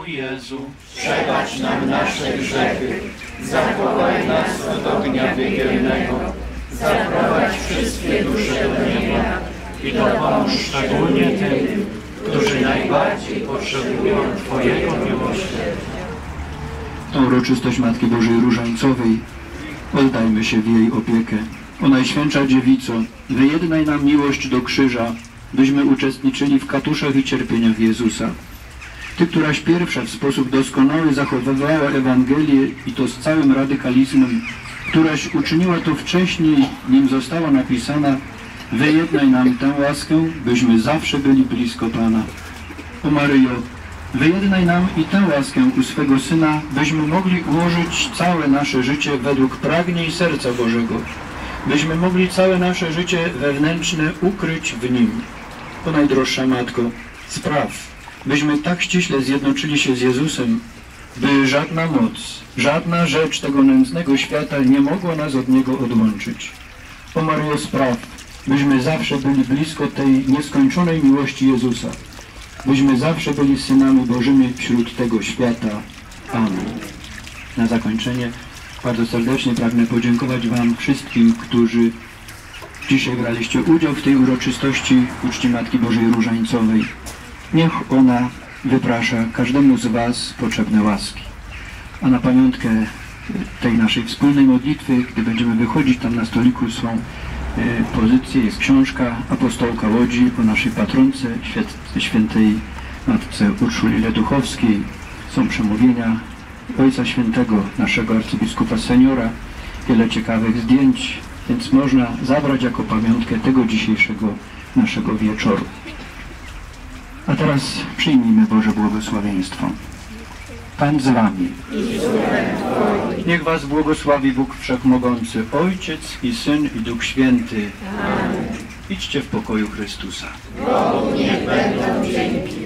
Jezu, przebacz nam nasze grzechy, zachowaj nas od ognia piekielnego, zaprowadź wszystkie dusze do nieba i dopomóż szczególnie tym, którzy najbardziej potrzebują Twojego miłosierdzia. Tą uroczystość Matki Bożej Różańcowej oddajmy się w jej opiekę. O Najświętsza Dziewico, wyjednaj nam miłość do krzyża, byśmy uczestniczyli w katuszach i cierpieniach Jezusa. Ty, któraś pierwsza w sposób doskonały zachowywała Ewangelię i to z całym radykalizmem, któraś uczyniła to wcześniej, nim została napisana, wyjednaj nam tę łaskę, byśmy zawsze byli blisko Pana. O Maryjo, wyjednaj nam i tę łaskę u swego Syna, byśmy mogli ułożyć całe nasze życie według pragnień serca Bożego, byśmy mogli całe nasze życie wewnętrzne ukryć w Nim. O Najdroższa Matko, spraw, byśmy tak ściśle zjednoczyli się z Jezusem, by żadna moc, żadna rzecz tego nędznego świata nie mogła nas od Niego odłączyć. O Maryjo, spraw, byśmy zawsze byli blisko tej nieskończonej miłości Jezusa, byśmy zawsze byli synami Bożymi wśród tego świata. Amen. Na zakończenie bardzo serdecznie pragnę podziękować Wam wszystkim, którzy dzisiaj braliście udział w tej uroczystości uczci Matki Bożej Różańcowej. Niech ona wyprasza każdemu z Was potrzebne łaski. A na pamiątkę tej naszej wspólnej modlitwy, gdy będziemy wychodzić, tam na stoliku są pozycje, jest książka Apostołka Łodzi o naszej patronce, świętej Matce Urszuli Leduchowskiej. Są przemówienia Ojca Świętego, naszego arcybiskupa seniora, wiele ciekawych zdjęć, więc można zabrać jako pamiątkę tego dzisiejszego naszego wieczoru. A teraz przyjmijmy Boże błogosławieństwo. Pan z Wami. Niech Was błogosławi Bóg Wszechmogący, Ojciec i Syn i Duch Święty. Amen. Idźcie w pokoju Chrystusa. Bogu niech będą dzięki.